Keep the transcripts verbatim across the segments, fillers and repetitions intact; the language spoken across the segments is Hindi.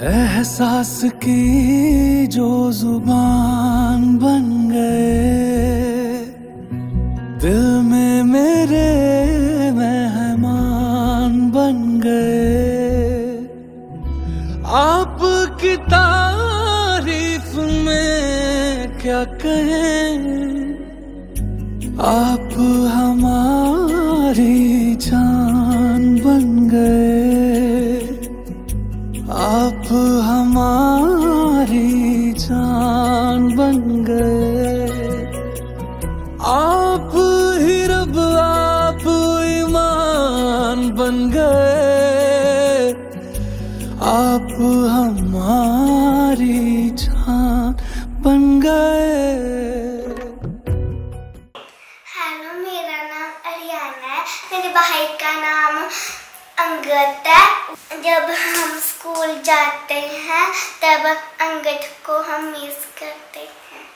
एहसास की जो जुबान बन गए, दिल में मेरे मेहमान बन गए। आपकी तारीफ में क्या कहें, आप हमारी जान बन गए, आप हमारी जान बन गए। आप ही रब आप ईमान बन गए, आप हमारी जान बन गए। हेलो, मेरा नाम अरियाना है, मेरे भाई का नाम अंगद है। जब हम स्कूल जाते हैं तब अंगद को हम मिस करते हैं।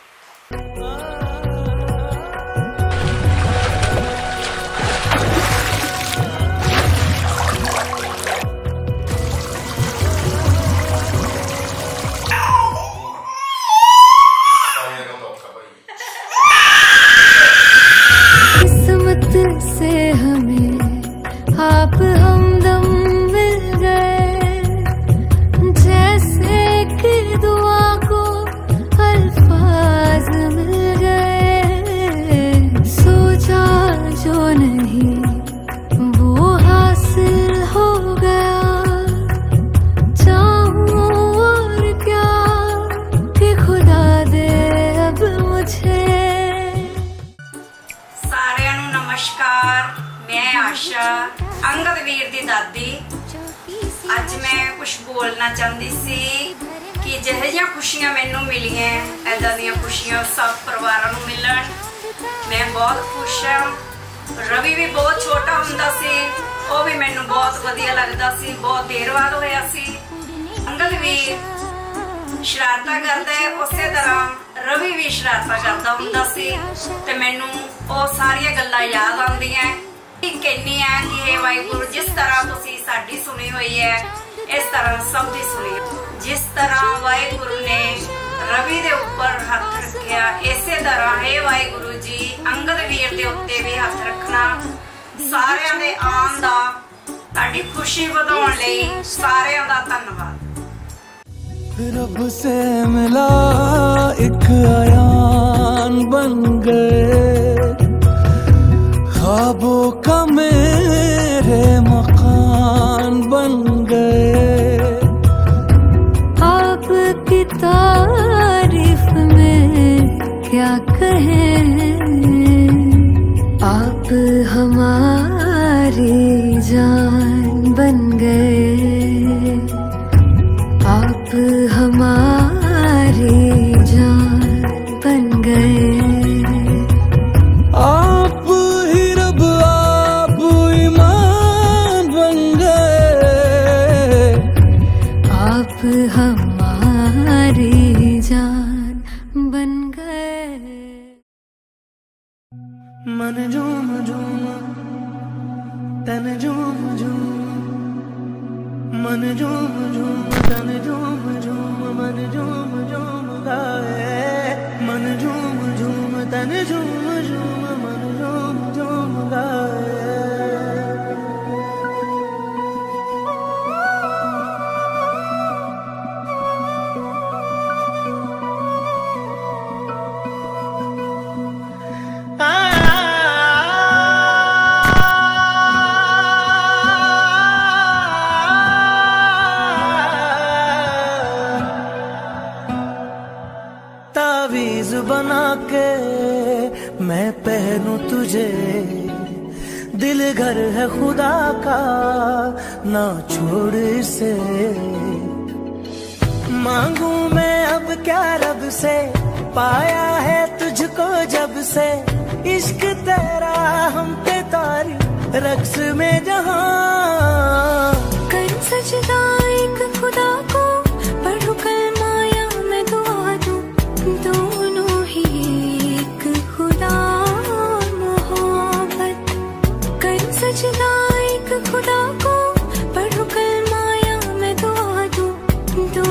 किस्मत से हमें आप हमदम मिल गए, जैसे कि दुआ को अल्फाज मिल गए। सोचा जो नहीं वो हासिल हो गया, चाहूं और क्या कि खुदा दे अब मुझे। सारिਆਂ ਨੂੰ नमस्कार, मैं आशा अंगद वीर दी दादी। ਅੱਜ मैं कुछ बोलना चाहती सी कि ਜਿਹੇ ਜਿਹੀਆਂ खुशियां मैनू मिलियां ऐदा ਦੀਆਂ खुशियां सब परिवारां नू मिलन। मैं बहुत खुश हाँ। रवि भी बहुत छोटा हुंदा सी, ਉਹ भी मैनू बहुत वधिया लगदा सी, बहुत देर बाद होया सी। अंगद वीर शरारतां करदा है, उसे तरह रवि भी शरारतां करदा हुंदा सी ते मैनू ਉਹ ਸਾਰੀਆਂ ਗੱਲਾਂ याद आउंदियां। कहनी है कि हे वाहिगुरू, जिस तरह तुसी साडी सुनी हुई है इस तरह सब दी सुनी। जिस तरह वाहिगुरू ने रवि दे ऊपर हथ रखिया, इसे तरह हे वाहिगुरू जी अंगद वीर दे उत्ते भी हथ रखना। सारियां दे आन दा ताडी खुशी वधाउण लई सारियां दा धन्नवाद। रब से मिला एक आयान बन गए, ख्वाबों का मेरे मकान बन गए। आपकी तारीफ में क्या कहें, आप हमारी जान बन गए, आप हमारी जान बन गए। आप ही रब आप ईमान बन गए, आप हमारी जान बन गए। मन झूम झूम तन झूम झूम, मन झूम झूम तन झूम झूम, मन झूम झूम गाए। मन झूम झूम तन झूम झूम, मन झूम झूम गाए। तावीज बना के मैं पहनूं तुझे, दिल घर है खुदा का ना छोड़ इसे। मांगू मैं अब क्या रब से, पाया है तुझको जब से। इश्क तेरा हम पे तारी रक्स में जहां, कर सजदा एक खुदा को, पढ़ू कलमा या मैं दुआ दूं, दोनों ही एक खुदा मोहब्बत। कर सजदा एक खुदा को, पढ़ू कलमा या मैं दुआ दूं,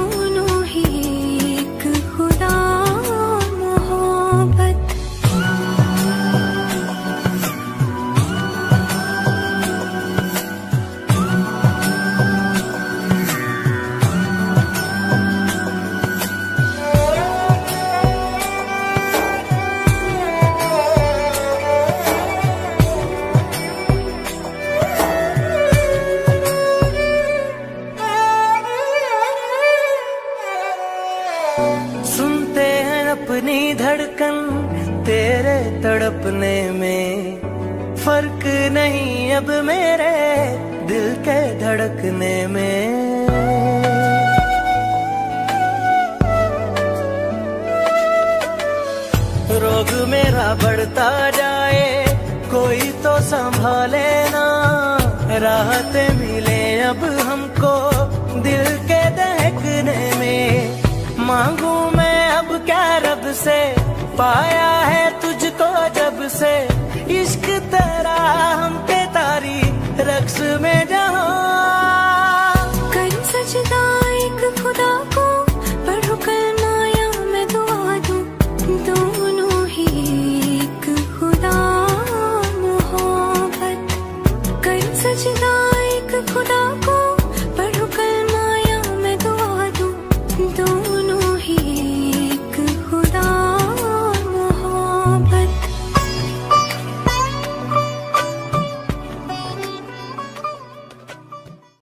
दिल के धड़कने में। रोग मेरा बढ़ता जाए कोई तो संभाले ना, राहतें मिले अब हमको दिल के दहकने में। मांगू मैं अब क्या रब से, पाया है तुझको जब से इश्क तेरा